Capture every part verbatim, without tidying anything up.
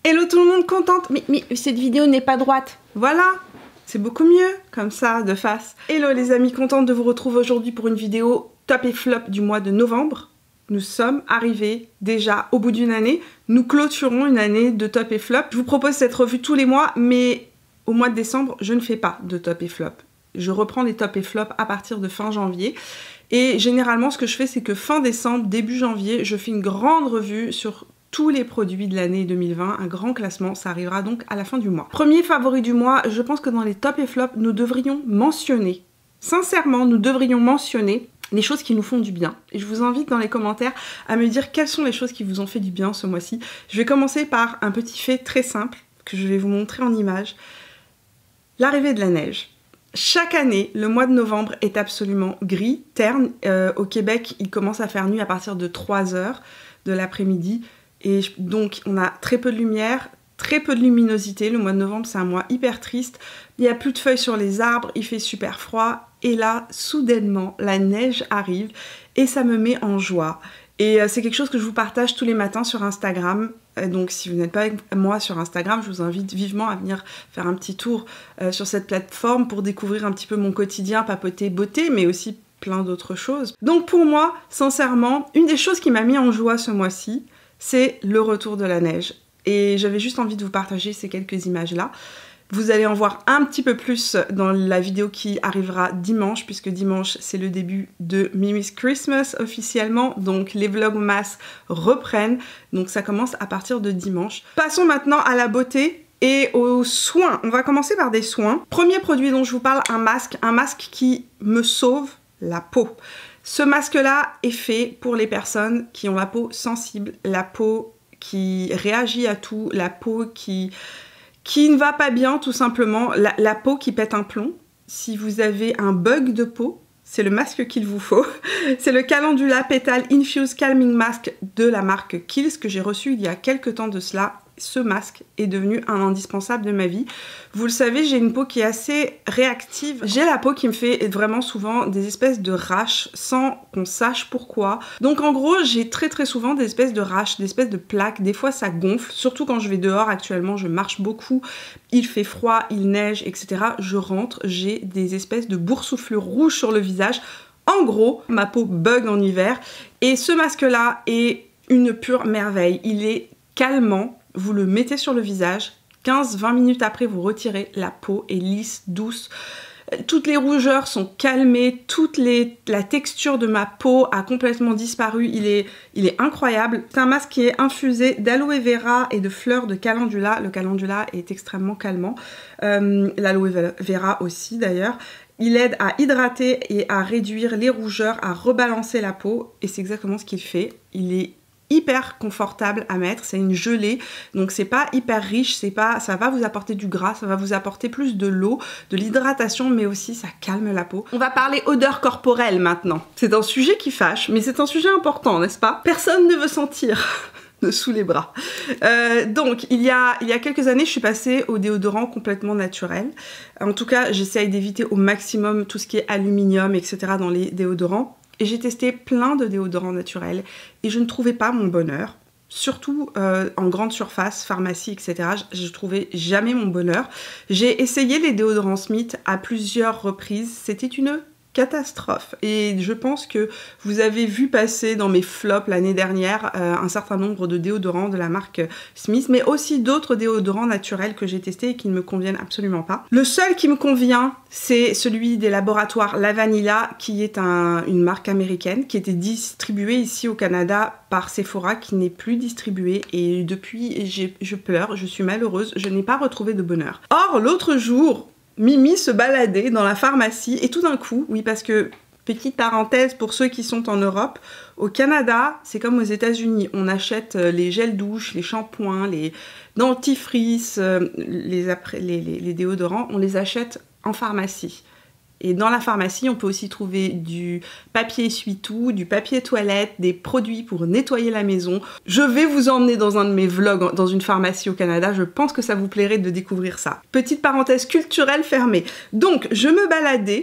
Hello tout le monde, contente. Mais, mais cette vidéo n'est pas droite. Voilà, c'est beaucoup mieux comme ça de face. Hello les amis, contente de vous retrouver aujourd'hui pour une vidéo top et flop du mois de novembre. Nous sommes arrivés déjà au bout d'une année. Nous clôturons une année de top et flop. Je vous propose cette revue tous les mois, mais au mois de décembre, je ne fais pas de top et flop. Je reprends les top et flop à partir de fin janvier. Et généralement, ce que je fais, c'est que fin décembre, début janvier, je fais une grande revue sur tous les produits de l'année deux mille vingt, un grand classement, ça arrivera donc à la fin du mois. Premier favori du mois, je pense que dans les top et flop, nous devrions mentionner, sincèrement, nous devrions mentionner les choses qui nous font du bien. Et je vous invite dans les commentaires à me dire quelles sont les choses qui vous ont fait du bien ce mois-ci. Je vais commencer par un petit fait très simple que je vais vous montrer en image. L'arrivée de la neige. Chaque année, le mois de novembre est absolument gris, terne. Euh, au Québec, il commence à faire nuit à partir de trois heures de l'après-midi. Et donc, on a très peu de lumière, très peu de luminosité. Le mois de novembre, c'est un mois hyper triste. Il n'y a plus de feuilles sur les arbres, il fait super froid. Et là, soudainement, la neige arrive et ça me met en joie. Et euh, c'est quelque chose que je vous partage tous les matins sur Instagram. Euh, donc si vous n'êtes pas avec moi sur Instagram, je vous invite vivement à venir faire un petit tour euh, sur cette plateforme pour découvrir un petit peu mon quotidien, papoter beauté, mais aussi plein d'autres choses. Donc pour moi, sincèrement, une des choses qui m'a mis en joie ce mois-ci, c'est le retour de la neige. Et j'avais juste envie de vous partager ces quelques images-là. Vous allez en voir un petit peu plus dans la vidéo qui arrivera dimanche, puisque dimanche, c'est le début de Mimi's Christmas officiellement. Donc les vlogmas reprennent. Donc ça commence à partir de dimanche. Passons maintenant à la beauté et aux soins. On va commencer par des soins. Premier produit dont je vous parle, un masque. Un masque qui me sauve la peau. Ce masque-là est fait pour les personnes qui ont la peau sensible, la peau qui réagit à tout, la peau qui, qui ne va pas bien tout simplement, la, la peau qui pète un plomb. Si vous avez un bug de peau, c'est le masque qu'il vous faut. C'est le Calendula Petal Infused Calming Mask de la marque Kiehl's que j'ai reçu il y a quelques temps de cela. Ce masque est devenu un indispensable de ma vie. Vous le savez, j'ai une peau qui est assez réactive. J'ai la peau qui me fait vraiment souvent des espèces de raches sans qu'on sache pourquoi. Donc en gros, j'ai très très souvent des espèces de raches, des espèces de plaques. Des fois ça gonfle, surtout quand je vais dehors actuellement, je marche beaucoup. Il fait froid, il neige, et cetera. Je rentre, j'ai des espèces de boursouflures rouges sur le visage. En gros, ma peau bug en hiver. Et ce masque-là est une pure merveille. Il est calmant. Vous le mettez sur le visage, quinze vingt minutes après vous retirez, la peau est lisse, douce, toutes les rougeurs sont calmées, toute les, la texture de ma peau a complètement disparu, il est, il est incroyable. C'est un masque qui est infusé d'aloe vera et de fleurs de calendula, le calendula est extrêmement calmant, euh, l'aloe vera aussi d'ailleurs. Il aide à hydrater et à réduire les rougeurs, à rebalancer la peau et c'est exactement ce qu'il fait. Il est hyper confortable à mettre, c'est une gelée, donc c'est pas hyper riche, c'est pas, ça va vous apporter du gras, ça va vous apporter plus de l'eau, de l'hydratation, mais aussi ça calme la peau. On va parler odeur corporelle maintenant. C'est un sujet qui fâche, mais c'est un sujet important, n'est-ce pas? Personne ne veut sentir sous les bras. Euh, donc il y, a, il y a quelques années, je suis passée au déodorant complètement naturel. En tout cas, j'essaye d'éviter au maximum tout ce qui est aluminium, et cetera dans les déodorants. Et j'ai testé plein de déodorants naturels et je ne trouvais pas mon bonheur. Surtout euh, en grande surface, pharmacie, et cetera. Je ne trouvais jamais mon bonheur. J'ai essayé les déodorants Smith à plusieurs reprises. C'était une catastrophe. Et je pense que vous avez vu passer dans mes flops l'année dernière euh, un certain nombre de déodorants de la marque Smith, mais aussi d'autres déodorants naturels que j'ai testés et qui ne me conviennent absolument pas. Le seul qui me convient, c'est celui des laboratoires La Vanilla, qui est un, une marque américaine, qui était distribuée ici au Canada par Sephora, qui n'est plus distribuée. Et depuis, je pleure, je suis malheureuse, je n'ai pas retrouvé de bonheur. Or, l'autre jour, Mimi se baladait dans la pharmacie et tout d'un coup, oui parce que, petite parenthèse pour ceux qui sont en Europe, au Canada, c'est comme aux États-Unis, on achète les gels douche, les shampoings, les dentifrices, les, les, les, les déodorants, on les achète en pharmacie. Et dans la pharmacie, on peut aussi trouver du papier essuie-tout, du papier toilette, des produits pour nettoyer la maison. Je vais vous emmener dans un de mes vlogs dans une pharmacie au Canada. Je pense que ça vous plairait de découvrir ça. Petite parenthèse culturelle fermée. Donc, je me baladais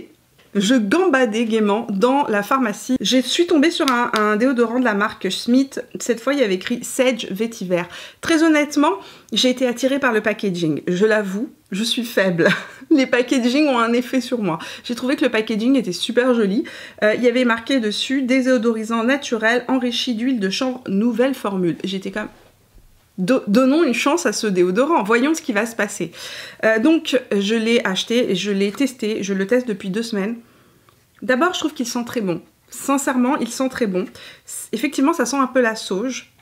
je gambadais gaiement dans la pharmacie. Je suis tombée sur un, un déodorant de la marque Schmidt. Cette fois, il y avait écrit Sage Vétiver. Très honnêtement, j'ai été attirée par le packaging. Je l'avoue, je suis faible. Les packaging ont un effet sur moi. J'ai trouvé que le packaging était super joli. Euh, il y avait marqué dessus déodorisant naturel enrichi d'huile de chanvre, nouvelle formule. J'étais comme... Donnons une chance à ce déodorant, voyons ce qui va se passer. Euh, donc je l'ai acheté, je l'ai testé, je le teste depuis deux semaines. D'abord je trouve qu'il sent très bon. Sincèrement il sent très bon. Effectivement ça sent un peu la sauge.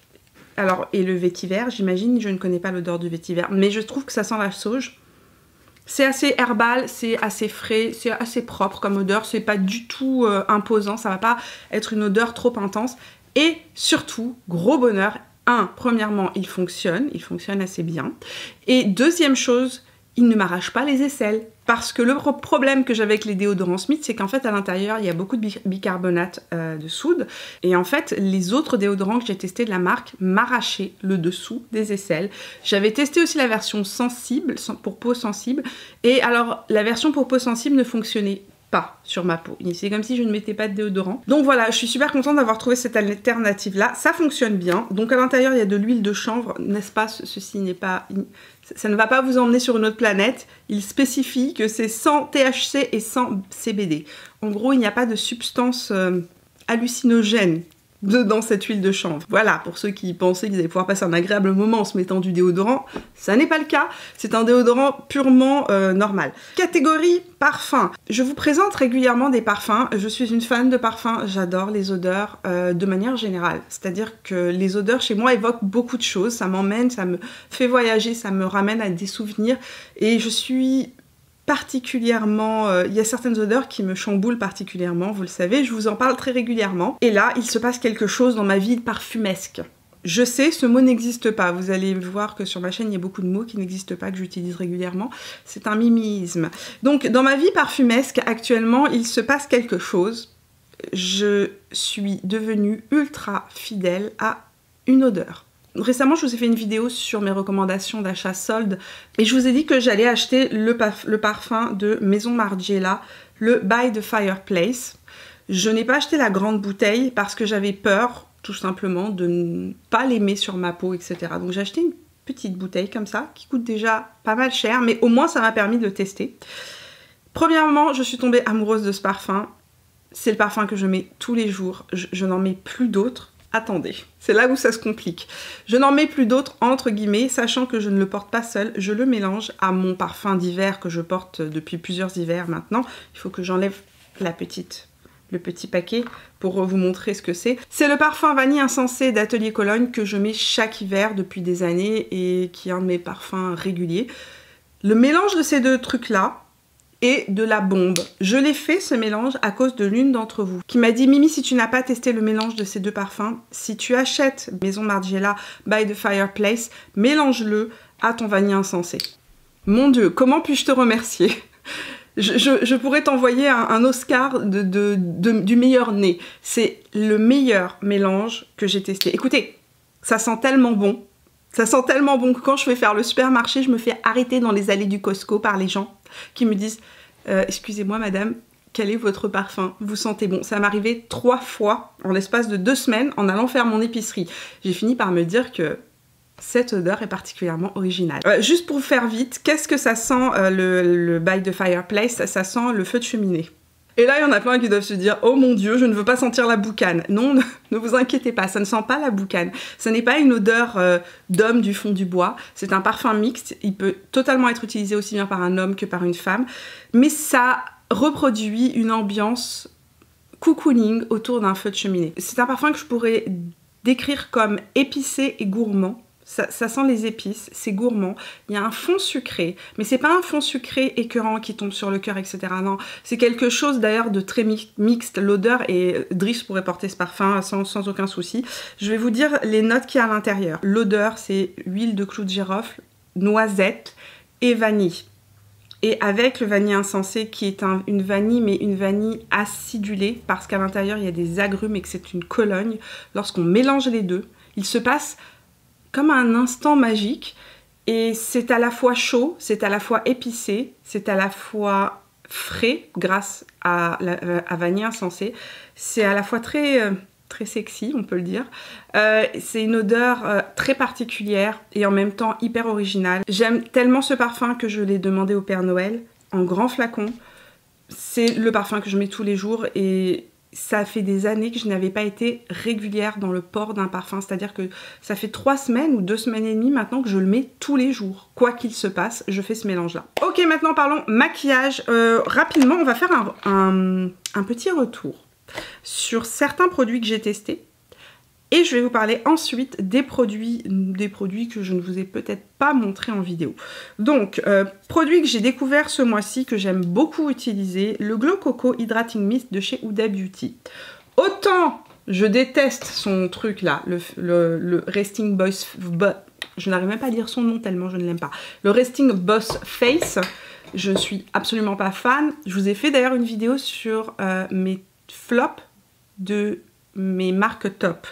Alors et le vétiver, j'imagine, je ne connais pas l'odeur du vétiver, mais je trouve que ça sent la sauge. C'est assez herbal, c'est assez frais, c'est assez propre comme odeur, c'est pas du tout euh, imposant, ça va pas être une odeur trop intense. Et surtout, gros bonheur, un, premièrement, il fonctionne, il fonctionne assez bien. Et deuxième chose, il ne m'arrache pas les aisselles. Parce que le problème que j'avais avec les déodorants Smith, c'est qu'en fait, à l'intérieur, il y a beaucoup de bicarbonate euh, de soude. Et en fait, les autres déodorants que j'ai testés de la marque m'arrachaient le dessous des aisselles. J'avais testé aussi la version sensible, pour peau sensible. Et alors, la version pour peau sensible ne fonctionnait pas sur ma peau. C'est comme si je ne mettais pas de déodorant. Donc voilà, je suis super contente d'avoir trouvé cette alternative là. Ça fonctionne bien. Donc à l'intérieur il y a de l'huile de chanvre, n'est-ce pas? Ceci n'est pas... Ça ne va pas vous emmener sur une autre planète. Il spécifie que c'est sans T H C et sans C B D. En gros, il n'y a pas de substance euh, hallucinogène dedans cette huile de chanvre. Voilà, pour ceux qui pensaient qu'ils allaient pouvoir passer un agréable moment en se mettant du déodorant, ça n'est pas le cas. C'est un déodorant purement euh, normal. Catégorie parfum. Je vous présente régulièrement des parfums. Je suis une fan de parfums. J'adore les odeurs euh, de manière générale. C'est-à-dire que les odeurs chez moi évoquent beaucoup de choses. Ça m'emmène, ça me fait voyager, ça me ramène à des souvenirs. Et je suis... particulièrement, euh, il y a certaines odeurs qui me chamboulent particulièrement, vous le savez, je vous en parle très régulièrement. Et là, il se passe quelque chose dans ma vie parfumesque. Je sais, ce mot n'existe pas. Vous allez voir que sur ma chaîne, il y a beaucoup de mots qui n'existent pas, que j'utilise régulièrement. C'est un miméisme. Donc, dans ma vie parfumesque, actuellement, il se passe quelque chose. Je suis devenue ultra fidèle à une odeur. Récemment, je vous ai fait une vidéo sur mes recommandations d'achat solde et je vous ai dit que j'allais acheter le, le parfum de Maison Margiela, le By the Fireplace. Je n'ai pas acheté la grande bouteille parce que j'avais peur, tout simplement, de ne pas l'aimer sur ma peau, et cetera. Donc j'ai acheté une petite bouteille comme ça, qui coûte déjà pas mal cher, mais au moins ça m'a permis de le tester. Premièrement, je suis tombée amoureuse de ce parfum. C'est le parfum que je mets tous les jours. Je, je n'en mets plus d'autres. Attendez, c'est là où ça se complique. Je n'en mets plus d'autres entre guillemets, sachant que je ne le porte pas seul, je le mélange à mon parfum d'hiver que je porte depuis plusieurs hivers maintenant. Il faut que j'enlève la petite, le petit paquet pour vous montrer ce que c'est. C'est le parfum Vanille Insensé d'Atelier Cologne que je mets chaque hiver depuis des années et qui est un de mes parfums réguliers. Le mélange de ces deux trucs-là, et de la bombe. Je l'ai fait ce mélange à cause de l'une d'entre vous qui m'a dit « Mimi, si tu n'as pas testé le mélange de ces deux parfums, si tu achètes Maison Margiela By the Fireplace, mélange-le à ton Vanille Insensé. » Mon Dieu, comment puis-je te remercier? je, je, je pourrais t'envoyer un, un Oscar de, de, de, du meilleur nez. C'est le meilleur mélange que j'ai testé. Écoutez, ça sent tellement bon. Ça sent tellement bon que quand je vais faire le supermarché, je me fais arrêter dans les allées du Costco par les gens qui me disent euh, « Excusez-moi madame, quel est votre parfum? Vous sentez bon ?» Ça m'est arrivé trois fois en l'espace de deux semaines en allant faire mon épicerie. J'ai fini par me dire que cette odeur est particulièrement originale. Euh, juste pour faire vite, qu'est-ce que ça sent euh, le, le By the Fireplace? Ça sent le feu de cheminée. Et là, il y en a plein qui doivent se dire « Oh mon Dieu, je ne veux pas sentir la boucane. » Non, ne, ne vous inquiétez pas, ça ne sent pas la boucane. Ce n'est pas une odeur euh, d'homme du fond du bois. C'est un parfum mixte. Il peut totalement être utilisé aussi bien par un homme que par une femme. Mais ça reproduit une ambiance cocooning autour d'un feu de cheminée. C'est un parfum que je pourrais décrire comme épicé et gourmand. Ça, ça sent les épices, c'est gourmand. Il y a un fond sucré, mais c'est pas un fond sucré écœurant qui tombe sur le cœur, et cetera. Non, c'est quelque chose d'ailleurs de très mi mixte. L'odeur, et Driss pourrait porter ce parfum sans, sans aucun souci. Je vais vous dire les notes qu'il y a à l'intérieur. L'odeur, c'est huile de clou de girofle, noisette et vanille. Et avec le Vanille Insensé qui est un, une vanille, mais une vanille acidulée, parce qu'à l'intérieur il y a des agrumes et que c'est une Cologne. Lorsqu'on mélange les deux, il se passe comme un instant magique et c'est à la fois chaud, c'est à la fois épicé, c'est à la fois frais grâce à, la, à vanille insensée. C'est à la fois très, euh, très sexy, on peut le dire. Euh, c'est une odeur euh, très particulière et en même temps hyper originale. J'aime tellement ce parfum que je l'ai demandé au Père Noël en grand flacon. C'est le parfum que je mets tous les jours et ça fait des années que je n'avais pas été régulière dans le port d'un parfum. C'est-à-dire que ça fait trois semaines ou deux semaines et demie maintenant que je le mets tous les jours. Quoi qu'il se passe, je fais ce mélange-là. Ok, maintenant parlons maquillage. Euh, rapidement, on va faire un, un, un petit retour sur certains produits que j'ai testés. Et je vais vous parler ensuite des produits, des produits que je ne vous ai peut-être pas montrés en vidéo. Donc, euh, produit que j'ai découvert ce mois-ci, que j'aime beaucoup utiliser, le Glow Coco Hydrating Mist de chez Huda Beauty. Autant je déteste son truc là, le, le, le Resting Boss... Je n'arrive même pas à dire son nom tellement je ne l'aime pas. Le Resting Boss Face, je suis absolument pas fan. Je vous ai fait d'ailleurs une vidéo sur euh, mes flops de mes marques top.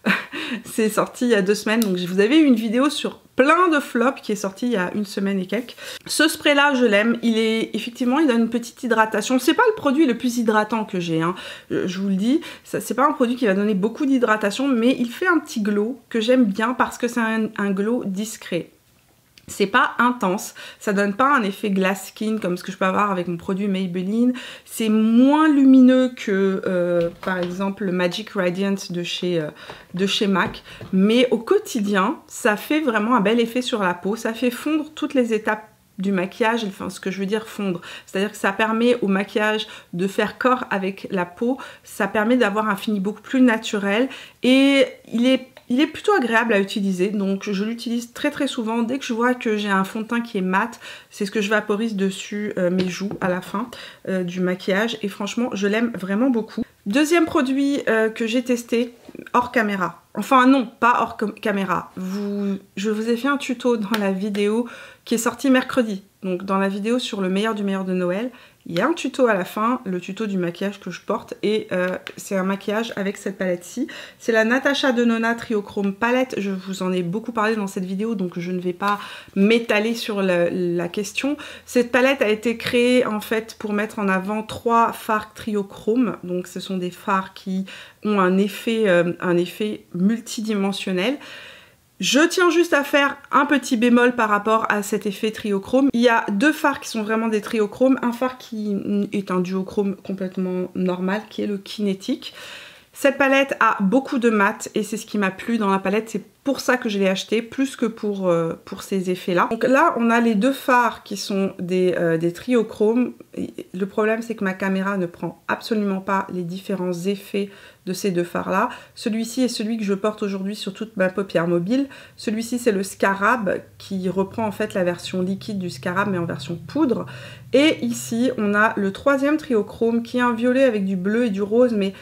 C'est sorti il y a deux semaines, donc vous avez eu une vidéo sur plein de flops qui est sortie il y a une semaine et quelques. Ce spray là je l'aime, il est effectivement il donne une petite hydratation. C'est pas le produit le plus hydratant que j'ai, hein. je, je vous le dis, c'est pas un produit qui va donner beaucoup d'hydratation, mais il fait un petit glow que j'aime bien parce que c'est un, un glow discret. C'est pas intense, ça donne pas un effet glass skin comme ce que je peux avoir avec mon produit Maybelline. C'est moins lumineux que euh, par exemple le Magic Radiant de chez, euh, de chez MAC. Mais au quotidien, ça fait vraiment un bel effet sur la peau. Ça fait fondre toutes les étapes du maquillage, enfin ce que je veux dire fondre. C'est-à-dire que ça permet au maquillage de faire corps avec la peau. Ça permet d'avoir un fini beaucoup plus naturel. Et il est Il est plutôt agréable à utiliser, donc je l'utilise très très souvent. Dès que je vois que j'ai un fond de teint qui est mat, c'est ce que je vaporise dessus euh, mes joues à la fin euh, du maquillage. Et franchement, je l'aime vraiment beaucoup. Deuxième produit euh, que j'ai testé hors caméra. Enfin non, pas hors caméra. Vous, je vous ai fait un tuto dans la vidéo qui est sortie mercredi. Donc dans la vidéo sur le meilleur du meilleur de Noël. Il y a un tuto à la fin, le tuto du maquillage que je porte, et euh, c'est un maquillage avec cette palette-ci. C'est la Natasha Denona Triochrome palette, je vous en ai beaucoup parlé dans cette vidéo, donc je ne vais pas m'étaler sur la, la question. Cette palette a été créée en fait pour mettre en avant trois fards triochrome, donc ce sont des fards qui ont un effet, euh, un effet multidimensionnel. Je tiens juste à faire un petit bémol par rapport à cet effet triochrome. Il y a deux fards qui sont vraiment des triochromes. Un fard qui est un duochrome complètement normal, qui est le Kinetic. Cette palette a beaucoup de mat et c'est ce qui m'a plu dans la palette. C'est pour ça que je l'ai acheté, plus que pour, euh, pour ces effets-là. Donc là, on a les deux fards qui sont des, euh, des triochromes. Le problème, c'est que ma caméra ne prend absolument pas les différents effets de ces deux fards-là. Celui-ci est celui que je porte aujourd'hui sur toute ma paupière mobile. Celui-ci, c'est le Scarab qui reprend en fait la version liquide du Scarab, mais en version poudre. Et ici, on a le troisième triochrome qui est un violet avec du bleu et du rose, mais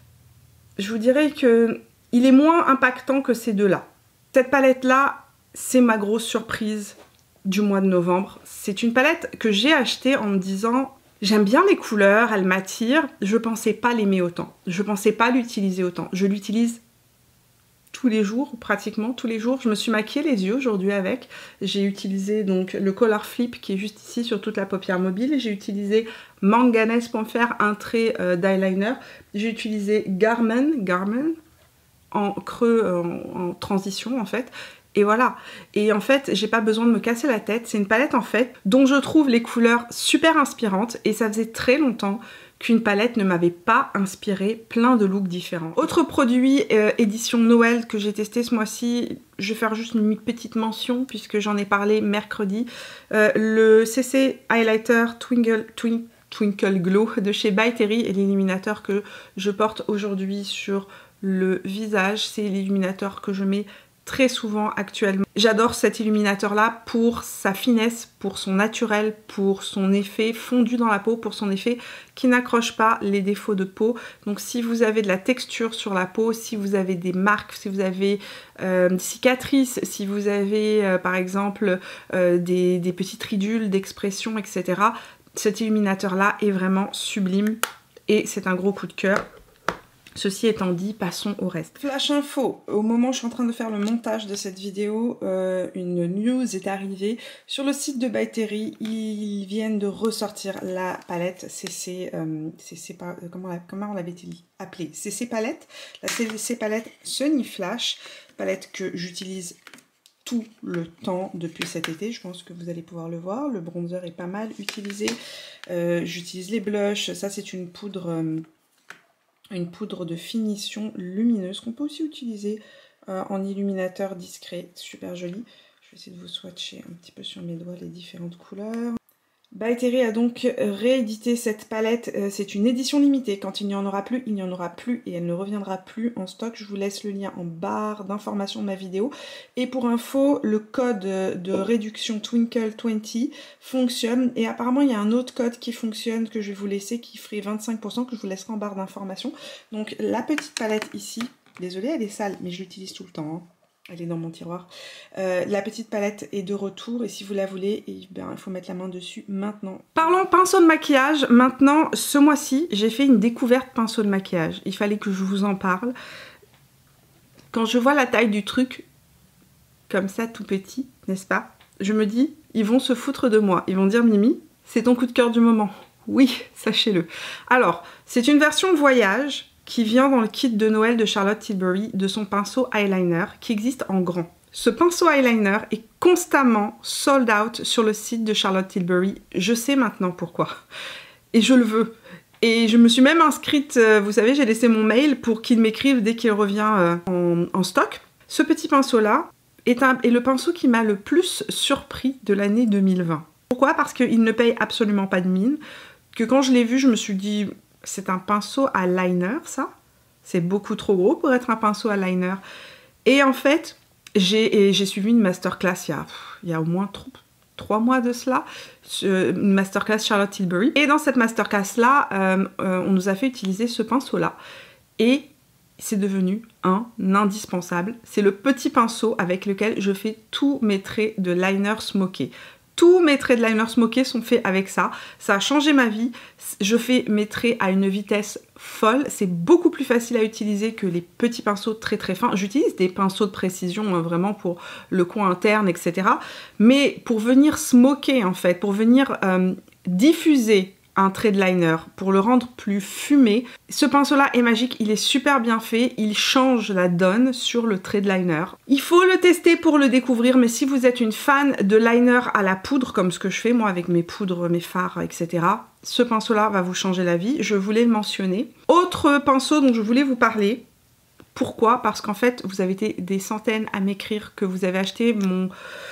je vous dirais que il est moins impactant que ces deux-là. Cette palette-là, c'est ma grosse surprise du mois de novembre. C'est une palette que j'ai achetée en me disant j'aime bien les couleurs, elles m'attirent. Je pensais pas l'aimer autant. Je pensais pas l'utiliser autant. Je l'utilise tous les jours, pratiquement tous les jours. Je me suis maquillée les yeux aujourd'hui avec. J'ai utilisé donc le Color Flip qui est juste ici sur toute la paupière mobile. J'ai utilisé Manganese pour me faire un trait euh, d'eyeliner. J'ai utilisé Garmin, Garmin en creux, en, en transition en fait. Et voilà. Et en fait, j'ai pas besoin de me casser la tête. C'est une palette en fait dont je trouve les couleurs super inspirantes. Et ça faisait très longtemps qu'une palette ne m'avait pas inspiré plein de looks différents. Autre produit euh, édition Noël que j'ai testé ce mois-ci, je vais faire juste une petite mention puisque j'en ai parlé mercredi. Euh, le C C Highlighter Twinkle, Twin, Twinkle Glow de chez By Terry est l'illuminateur que je porte aujourd'hui sur le visage. C'est l'illuminateur que je mets très souvent actuellement. J'adore cet illuminateur là pour sa finesse, pour son naturel, pour son effet fondu dans la peau, pour son effet qui n'accroche pas les défauts de peau. Donc si vous avez de la texture sur la peau, si vous avez des marques, si vous avez euh, des cicatrices, si vous avez euh, par exemple euh, des, des petites ridules d'expression, et cetera. Cet illuminateur là est vraiment sublime et c'est un gros coup de cœur. Ceci étant dit, passons au reste. Flash info, au moment où je suis en train de faire le montage de cette vidéo, euh, une news est arrivée. Sur le site de By Terry, ils viennent de ressortir la palette C C, euh, C C comment, comment on l'avait-il appelé C C palette, la C C palette Sunny Flash, palette que j'utilise tout le temps depuis cet été, je pense que vous allez pouvoir le voir. Le bronzer est pas mal utilisé, euh, j'utilise les blushs, ça c'est une poudre... Euh, une poudre de finition lumineuse qu'on peut aussi utiliser euh, en illuminateur discret, super joli. Je vais essayer de vous swatcher un petit peu sur mes doigts les différentes couleurs. By Terry a donc réédité cette palette, euh, c'est une édition limitée, quand il n'y en aura plus, il n'y en aura plus et elle ne reviendra plus en stock. Je vous laisse le lien en barre d'information de ma vidéo. Et pour info, le code de réduction Twinkle vingt fonctionne et apparemment il y a un autre code qui fonctionne que je vais vous laisser qui ferait vingt-cinq pour cent que je vous laisserai en barre d'information. Donc la petite palette ici, désolée elle est sale mais je l'utilise tout le temps, hein. Elle est dans mon tiroir. Euh, la petite palette est de retour et si vous la voulez, eh ben, il faut mettre la main dessus maintenant. Parlons pinceau de maquillage. Maintenant, ce mois-ci, j'ai fait une découverte pinceau de maquillage. Il fallait que je vous en parle. Quand je vois la taille du truc, comme ça, tout petit, n'est-ce pas? Je me dis, ils vont se foutre de moi. Ils vont dire, Mimi, c'est ton coup de cœur du moment. Oui, sachez-le. Alors, c'est une version voyage qui vient dans le kit de Noël de Charlotte Tilbury de son pinceau eyeliner qui existe en grand. Ce pinceau eyeliner est constamment sold out sur le site de Charlotte Tilbury. Je sais maintenant pourquoi. Et je le veux. Et je me suis même inscrite, vous savez, j'ai laissé mon mail pour qu'il m'écrive dès qu'il revient en, en stock. Ce petit pinceau-là est, est le pinceau qui m'a le plus surpris de l'année deux mille vingt. Pourquoi? Parce qu'il ne paye absolument pas de mine. Que quand je l'ai vu, je me suis dit... C'est un pinceau à liner, ça. C'est beaucoup trop gros pour être un pinceau à liner. Et en fait, j'ai suivi une masterclass il y a, il y a au moins trois mois de cela. Une masterclass Charlotte Tilbury. Et dans cette masterclass-là, euh, euh, on nous a fait utiliser ce pinceau-là. Et c'est devenu un indispensable. C'est le petit pinceau avec lequel je fais tous mes traits de liner smoké. Tous mes traits de liner smoké sont faits avec ça. Ça a changé ma vie. Je fais mes traits à une vitesse folle. C'est beaucoup plus facile à utiliser que les petits pinceaux très très fins. J'utilise des pinceaux de précision hein, vraiment pour le coin interne, et cetera. Mais pour venir smoker en fait, pour venir euh, diffuser un trait de liner, pour le rendre plus fumé. Ce pinceau-là est magique, il est super bien fait, il change la donne sur le trait de liner. Il faut le tester pour le découvrir, mais si vous êtes une fan de liner à la poudre, comme ce que je fais moi avec mes poudres, mes fards, et cetera, ce pinceau-là va vous changer la vie, je voulais le mentionner. Autre pinceau dont je voulais vous parler, pourquoi? Parce qu'en fait, vous avez été des centaines à m'écrire que vous avez acheté mon...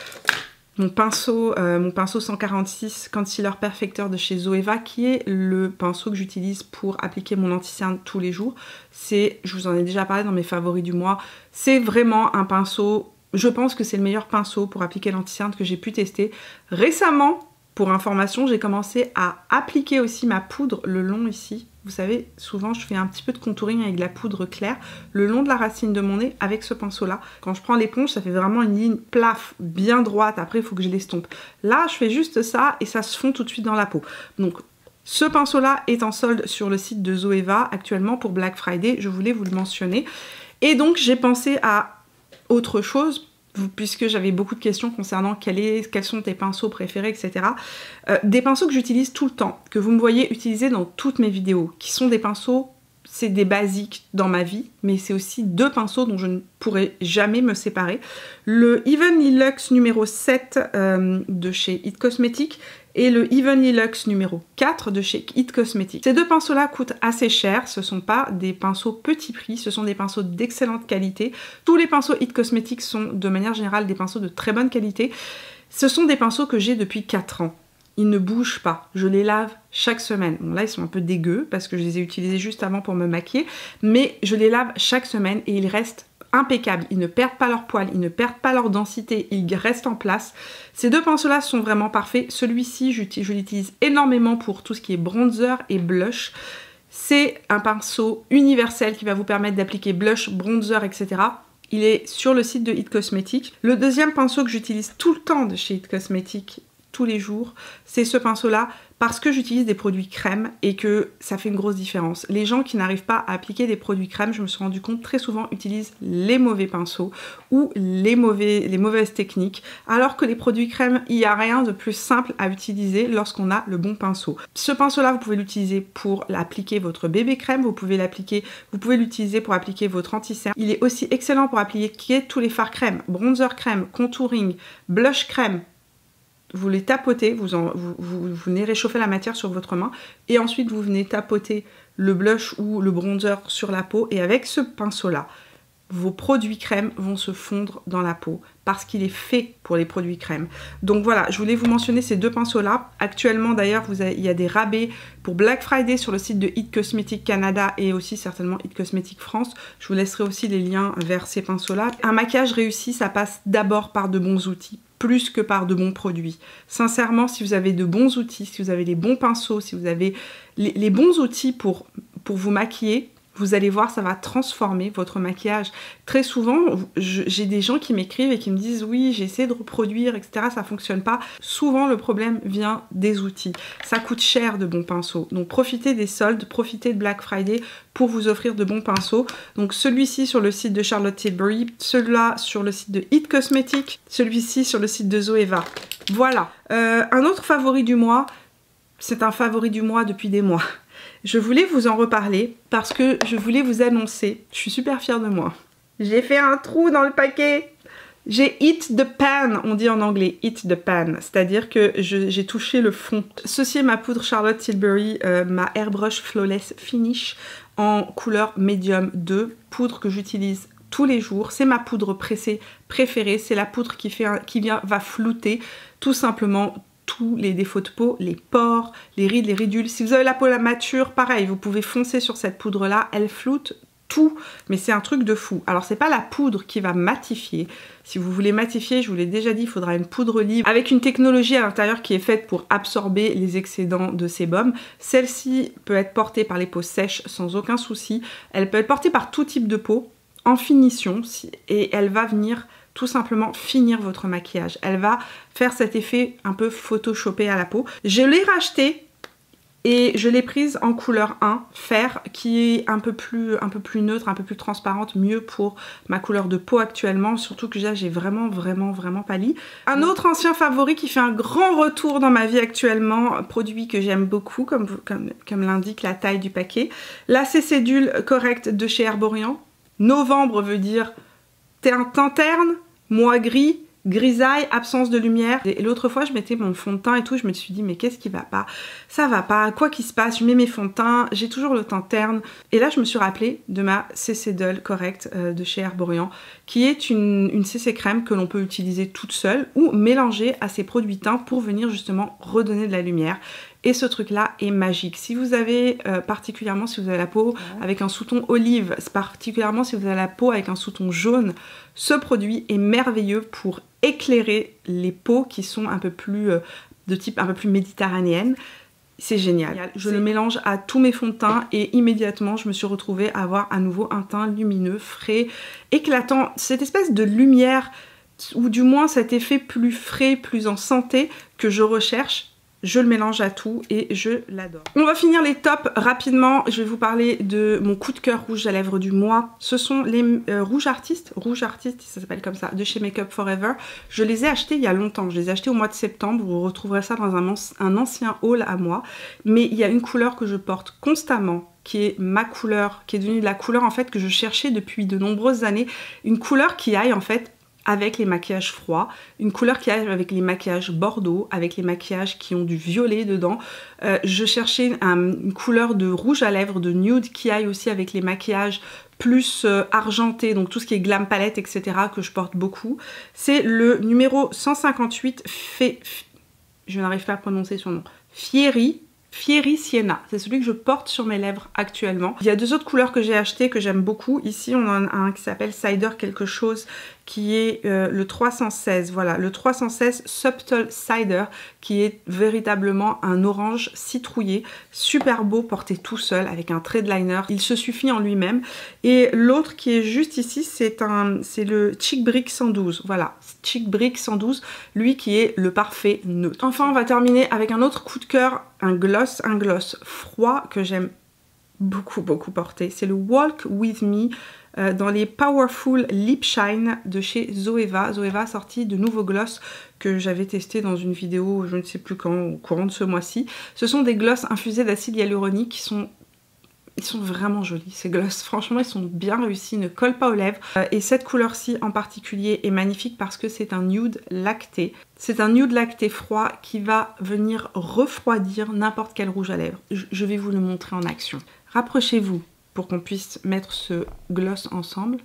Mon pinceau, euh, mon pinceau cent quarante-six Concealer Perfector de chez Zoeva, qui est le pinceau que j'utilise pour appliquer mon anti-cerne tous les jours. C'est, je vous en ai déjà parlé dans mes favoris du mois, c'est vraiment un pinceau, je pense que c'est le meilleur pinceau pour appliquer l'anti-cerne que j'ai pu tester. Récemment, pour information, j'ai commencé à appliquer aussi ma poudre le long ici. Vous savez, souvent je fais un petit peu de contouring avec de la poudre claire le long de la racine de mon nez avec ce pinceau-là. Quand je prends l'éponge, ça fait vraiment une ligne plaf, bien droite. Après, il faut que je l'estompe. Là, je fais juste ça et ça se fond tout de suite dans la peau. Donc, ce pinceau-là est en solde sur le site de Zoeva actuellement pour Black Friday. Je voulais vous le mentionner. Et donc, j'ai pensé à autre chose, puisque j'avais beaucoup de questions concernant quel est, quels sont tes pinceaux préférés, et cetera. Euh, des pinceaux que j'utilise tout le temps, que vous me voyez utiliser dans toutes mes vidéos, qui sont des pinceaux, c'est des basiques dans ma vie, mais c'est aussi deux pinceaux dont je ne pourrai jamais me séparer. Le Evenly Luxe numéro sept euh, de chez It Cosmetics et le Evenly Luxe numéro quatre de chez It Cosmetics. Ces deux pinceaux-là coûtent assez cher, ce ne sont pas des pinceaux petit prix, ce sont des pinceaux d'excellente qualité. Tous les pinceaux It Cosmetics sont de manière générale des pinceaux de très bonne qualité. Ce sont des pinceaux que j'ai depuis quatre ans. Ils ne bougent pas, je les lave chaque semaine. Bon là ils sont un peu dégueux parce que je les ai utilisés juste avant pour me maquiller, mais je les lave chaque semaine et ils restent impeccables. Ils ne perdent pas leur poil, ils ne perdent pas leur densité, ils restent en place. Ces deux pinceaux-là sont vraiment parfaits. Celui-ci, je l'utilise énormément pour tout ce qui est bronzer et blush. C'est un pinceau universel qui va vous permettre d'appliquer blush, bronzer, et cetera. Il est sur le site de It Cosmetics. Le deuxième pinceau que j'utilise tout le temps de chez It Cosmetics, tous les jours, c'est ce pinceau-là, parce que j'utilise des produits crème et que ça fait une grosse différence. Les gens qui n'arrivent pas à appliquer des produits crème, je me suis rendu compte, très souvent utilisent les mauvais pinceaux ou les, mauvais, les mauvaises techniques, alors que les produits crème, il n'y a rien de plus simple à utiliser lorsqu'on a le bon pinceau. Ce pinceau-là, vous pouvez l'utiliser pour appliquer votre bébé crème, vous pouvez l'appliquer, vous pouvez l'utiliser pour appliquer votre anti-cerne. Il est aussi excellent pour appliquer tous les fards crème, bronzer crème, contouring, blush crème. Vous les tapotez, vous, en, vous, vous, vous venez réchauffer la matière sur votre main et ensuite vous venez tapoter le blush ou le bronzer sur la peau et avec ce pinceau-là, vos produits crème vont se fondre dans la peau parce qu'il est fait pour les produits crème. Donc voilà, je voulais vous mentionner ces deux pinceaux-là. Actuellement d'ailleurs, il y a des rabais pour Black Friday sur le site de It Cosmetics Canada et aussi certainement It Cosmetics France. Je vous laisserai aussi les liens vers ces pinceaux-là. Un maquillage réussi, ça passe d'abord par de bons outils, plus que par de bons produits. Sincèrement, si vous avez de bons outils, si vous avez les bons pinceaux, si vous avez les, les bons outils pour, pour vous maquiller, vous allez voir, ça va transformer votre maquillage. Très souvent, j'ai des gens qui m'écrivent et qui me disent « Oui, j'ai essayé de reproduire, et cetera, ça fonctionne pas. » Souvent, le problème vient des outils. Ça coûte cher de bons pinceaux. Donc, profitez des soldes, profitez de Black Friday pour vous offrir de bons pinceaux. Donc, celui-ci sur le site de Charlotte Tilbury, celui-là sur le site de It Cosmetics, celui-ci sur le site de Zoeva. Voilà. Euh, un autre favori du mois, c'est un favori du mois depuis des mois. Je voulais vous en reparler parce que je voulais vous annoncer, je suis super fière de moi. J'ai fait un trou dans le paquet. J'ai hit the pan, on dit en anglais, hit the pan, c'est-à-dire que j'ai touché le fond. Ceci est ma poudre Charlotte Tilbury, euh, ma Airbrush Flawless Finish en couleur médium deux, poudre que j'utilise tous les jours. C'est ma poudre pressée préférée, c'est la poudre qui, fait un, qui vient, va flouter tout simplement tous les défauts de peau, les pores, les rides, les ridules. Si vous avez la peau mature, pareil, vous pouvez foncer sur cette poudre-là, elle floute tout, mais c'est un truc de fou. Alors c'est pas la poudre qui va matifier. Si vous voulez matifier, je vous l'ai déjà dit, il faudra une poudre libre avec une technologie à l'intérieur qui est faite pour absorber les excédents de sébum. Celle-ci peut être portée par les peaux sèches sans aucun souci. Elle peut être portée par tout type de peau, en finition, et elle va venir tout simplement finir votre maquillage. Elle va faire cet effet un peu photoshopé à la peau. Je l'ai racheté et je l'ai prise en couleur un, fer, qui est un peu plus, un peu plus neutre, un peu plus transparente, mieux pour ma couleur de peau actuellement, surtout que j'ai vraiment, vraiment, vraiment pâli. Un autre ancien favori qui fait un grand retour dans ma vie actuellement, un produit que j'aime beaucoup, comme, comme, comme l'indique la taille du paquet, la C-Cédule Correct de chez Herborian. Novembre veut dire teint terne, mois gris, grisaille, absence de lumière. Et l'autre fois, je mettais mon fond de teint et tout, je me suis dit, mais qu'est-ce qui va pas? Ça va pas, quoi qu'il se passe, je mets mes fonds de teint, j'ai toujours le teint terne. Et là, je me suis rappelée de ma C-Cédule Correct euh, de chez Herborian, qui est une, une C C crème que l'on peut utiliser toute seule ou mélanger à ses produits teints pour venir justement redonner de la lumière. Et ce truc-là est magique. Si vous avez, euh, particulièrement si vous avez la peau avec un sous-ton olive, particulièrement si vous avez la peau avec un sous-ton jaune, ce produit est merveilleux pour éclairer les peaux qui sont un peu plus, euh, de type un peu plus méditerranéenne. C'est génial. Je le mélange à tous mes fonds de teint et immédiatement je me suis retrouvée à avoir à nouveau un teint lumineux, frais, éclatant. Cette espèce de lumière, ou du moins cet effet plus frais, plus en santé que je recherche. Je le mélange à tout et je l'adore. On va finir les tops rapidement. Je vais vous parler de mon coup de cœur rouge à lèvres du mois. Ce sont les euh, rouges artistes, rouge artiste, ça s'appelle comme ça, de chez Make Up Forever. Je les ai achetés il y a longtemps. Je les ai achetés au mois de septembre. Vous retrouverez ça dans un, un ancien haul à moi. Mais il y a une couleur que je porte constamment, qui est ma couleur, qui est devenue la couleur en fait que je cherchais depuis de nombreuses années. Une couleur qui aille en fait avec les maquillages froids, une couleur qui aille avec les maquillages bordeaux, avec les maquillages qui ont du violet dedans. Euh, je cherchais un, une couleur de rouge à lèvres, de nude, qui aille aussi avec les maquillages plus euh, argentés, donc tout ce qui est glam palette, et cetera, que je porte beaucoup. C'est le numéro cent cinquante-huit, Fé... je n'arrive pas à prononcer son nom, Fieri. Fieri Sienna, c'est celui que je porte sur mes lèvres actuellement. Il y a deux autres couleurs que j'ai achetées que j'aime beaucoup. Ici on en a un qui s'appelle Cider quelque chose qui est euh, le trois cent seize. Voilà, le trois cent seize Subtle Cider, qui est véritablement un orange citrouillé, super beau, porté tout seul, avec un trait de liner. Il se suffit en lui-même. Et l'autre qui est juste ici, c'est un, c'est le Chic Brick cent douze. Voilà, Chic Brick cent douze, lui qui est le parfait neutre. Enfin, on va terminer avec un autre coup de cœur, un gloss, un gloss froid que j'aime beaucoup beaucoup porter. C'est le Walk With Me euh, dans les Powerful Lip Shine de chez Zoeva. Zoeva a sorti de nouveaux gloss que j'avais testé dans une vidéo, je ne sais plus quand, au courant de ce mois-ci. Ce sont des gloss infusés d'acide hyaluronique qui sont Ils sont vraiment jolis, ces gloss. Franchement, ils sont bien réussis, ils ne collent pas aux lèvres. Euh, et cette couleur-ci en particulier est magnifique parce que c'est un nude lacté. C'est un nude lacté froid qui va venir refroidir n'importe quel rouge à lèvres. Je, je vais vous le montrer en action. Rapprochez-vous pour qu'on puisse mettre ce gloss ensemble.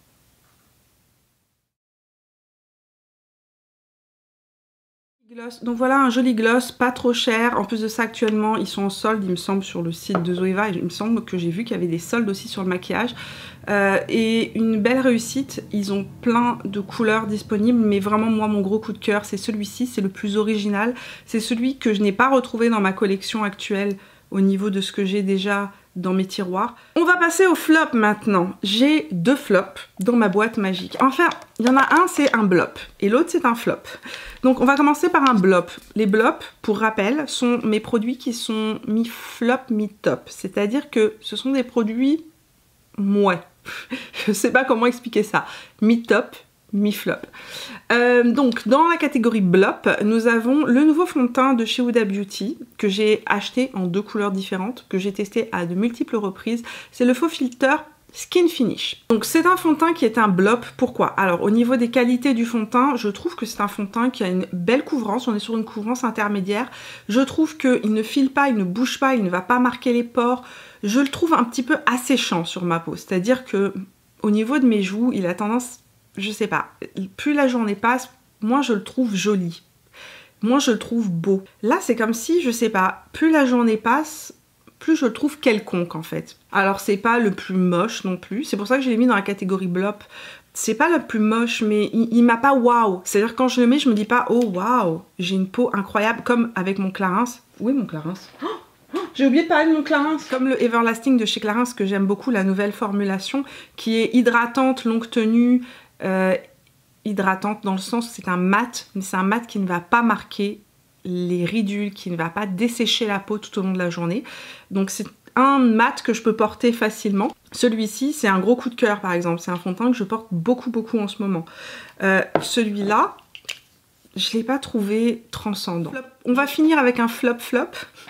Donc voilà un joli gloss, pas trop cher. En plus de ça, actuellement, ils sont en solde, il me semble, sur le site de Zoeva. Il me semble que j'ai vu qu'il y avait des soldes aussi sur le maquillage. Euh, et une belle réussite. Ils ont plein de couleurs disponibles, mais vraiment, moi, mon gros coup de cœur, c'est celui-ci. C'est le plus original. C'est celui que je n'ai pas retrouvé dans ma collection actuelle au niveau de ce que j'ai déjà dans mes tiroirs. On va passer au flop maintenant. J'ai deux flops dans ma boîte magique. Enfin, il y en a un, c'est un blop, et l'autre, c'est un flop. Donc, on va commencer par un blop. Les blops, pour rappel, sont mes produits qui sont mi-flop, mi-top. C'est-à-dire que ce sont des produits mouais. Je sais pas comment expliquer ça. Mi-top, mi-flop. Euh, donc dans la catégorie blop, nous avons le nouveau fond de teint de chez Huda Beauty que j'ai acheté en deux couleurs différentes, que j'ai testé à de multiples reprises. C'est le faux filter Skin Finish. Donc c'est un fond de teint qui est un blop. Pourquoi? Alors au niveau des qualités du fond de teint, je trouve que c'est un fond de teint qui a une belle couvrance. On est sur une couvrance intermédiaire. Je trouve qu'il ne file pas, il ne bouge pas, il ne va pas marquer les pores. Je le trouve un petit peu asséchant sur ma peau. C'est-à-dire que au niveau de mes joues, il a tendance, je sais pas, plus la journée passe, moins je le trouve joli, moins je le trouve beau. Là, c'est comme si, je sais pas, plus la journée passe, plus je le trouve quelconque en fait. Alors, c'est pas le plus moche non plus, c'est pour ça que je l'ai mis dans la catégorie blop. C'est pas le plus moche, mais il, il m'a pas waouh. C'est-à-dire quand je le mets, je me dis pas, oh waouh, j'ai une peau incroyable, comme avec mon Clarins. Où est mon Clarins? Oh, oh, j'ai oublié de parler de mon Clarins. Comme le Everlasting de chez Clarins, que j'aime beaucoup, la nouvelle formulation, qui est hydratante, longue tenue, Euh, hydratante dans le sens où c'est un mat, mais c'est un mat qui ne va pas marquer les ridules, qui ne va pas dessécher la peau tout au long de la journée. Donc c'est un mat que je peux porter facilement. Celui-ci, c'est un gros coup de cœur par exemple. C'est un fond de teint que je porte beaucoup beaucoup en ce moment. Euh, Celui-là, je ne l'ai pas trouvé transcendant. On va finir avec un flop flop.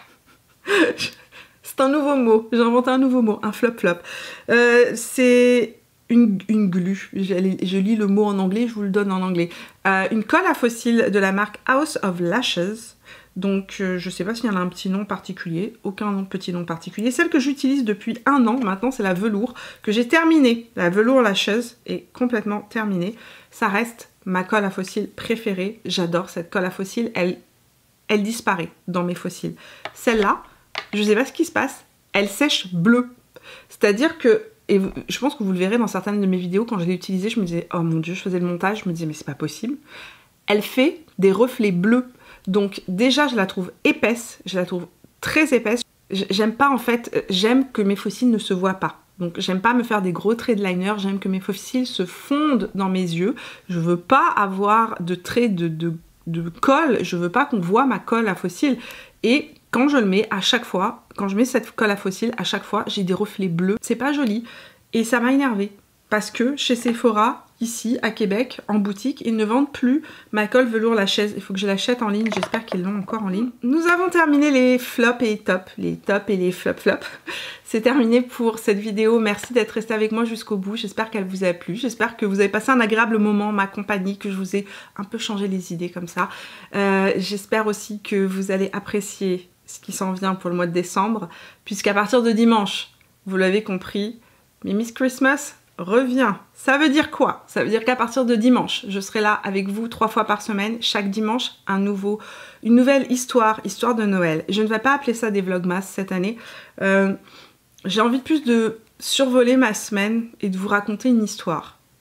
C'est un nouveau mot, j'ai inventé un nouveau mot, un flop flop. Euh, c'est Une, une glu, je, je lis le mot en anglais, je vous le donne en anglais. Euh, une colle à fossiles de la marque House of Lashes. Donc euh, je sais pas s'il y en a un petit nom particulier, aucun nom, petit nom particulier. Celle que j'utilise depuis un an maintenant, c'est la velours, que j'ai terminée. La velours Lashes est complètement terminée. Ça reste ma colle à fossiles préférée. J'adore cette colle à fossiles, elle, elle disparaît dans mes fossiles. Celle-là, je sais pas ce qui se passe, elle sèche bleue. C'est-à-dire que, et je pense que vous le verrez dans certaines de mes vidéos, quand je l'ai utilisée, je me disais, oh mon dieu, je faisais le montage, je me disais, mais c'est pas possible. Elle fait des reflets bleus. Donc déjà, je la trouve épaisse, je la trouve très épaisse. J'aime pas en fait, j'aime que mes fossiles ne se voient pas. Donc j'aime pas me faire des gros traits de liner, j'aime que mes fossiles se fondent dans mes yeux. Je veux pas avoir de traits de, de, de colle, je veux pas qu'on voit ma colle à fossiles. Et quand je le mets, à chaque fois, quand je mets cette colle à fossiles, à chaque fois, j'ai des reflets bleus. C'est pas joli. Et ça m'a énervée. Parce que chez Sephora, ici, à Québec, en boutique, ils ne vendent plus ma colle velours Lashes. Il faut que je l'achète en ligne. J'espère qu'ils l'ont encore en ligne. Nous avons terminé les flops et les tops. Les tops et les flop flops. C'est terminé pour cette vidéo. Merci d'être resté avec moi jusqu'au bout. J'espère qu'elle vous a plu. J'espère que vous avez passé un agréable moment, ma compagnie, que je vous ai un peu changé les idées comme ça. Euh, J'espère aussi que vous allez apprécier ce qui s'en vient pour le mois de décembre, puisqu'à partir de dimanche, vous l'avez compris, Mimi's Christmas revient. Ça veut dire quoi? Ça veut dire qu'à partir de dimanche, je serai là avec vous trois fois par semaine, chaque dimanche, un nouveau, une nouvelle histoire, histoire de Noël. Je ne vais pas appeler ça des vlogmas cette année. Euh, J'ai envie de plus de survoler ma semaine et de vous raconter une histoire.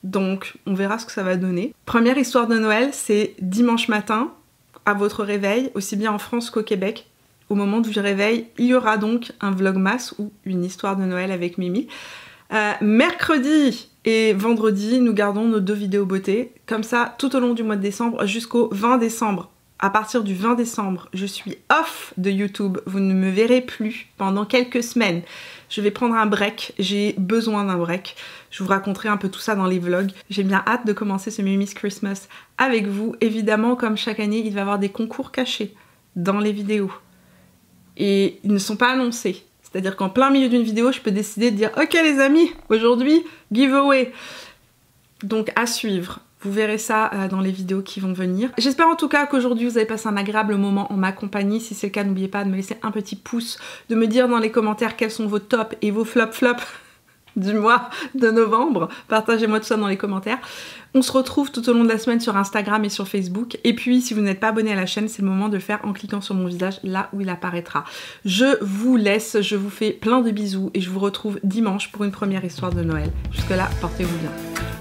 donc on verra ce que ça va donner. Première histoire de Noël, c'est dimanche matin, à votre réveil, aussi bien en France qu'au Québec. Au moment du réveil, il y aura donc un vlogmas ou une histoire de Noël avec Mimi. Euh, mercredi et vendredi, nous gardons nos deux vidéos beauté. Comme ça, tout au long du mois de décembre jusqu'au vingt décembre. À partir du vingt décembre, je suis off de YouTube. Vous ne me verrez plus pendant quelques semaines. Je vais prendre un break. J'ai besoin d'un break. Je vous raconterai un peu tout ça dans les vlogs. J'ai bien hâte de commencer ce Mimi's Christmas avec vous. Évidemment, comme chaque année, il va y avoir des concours cachés dans les vidéos. Et ils ne sont pas annoncés. C'est-à-dire qu'en plein milieu d'une vidéo, je peux décider de dire « Ok les amis, aujourd'hui, giveaway !» Donc à suivre. Vous verrez ça euh, dans les vidéos qui vont venir. J'espère en tout cas qu'aujourd'hui vous avez passé un agréable moment en ma compagnie. Si c'est le cas, n'oubliez pas de me laisser un petit pouce, de me dire dans les commentaires quels sont vos tops et vos flop flops du mois de novembre. Partagez-moi tout ça dans les commentaires. On se retrouve tout au long de la semaine sur Instagram et sur Facebook. Et puis, si vous n'êtes pas abonné à la chaîne, c'est le moment de le faire en cliquant sur mon visage, là où il apparaîtra. Je vous laisse, je vous fais plein de bisous et je vous retrouve dimanche pour une première histoire de Noël. Jusque là, portez-vous bien.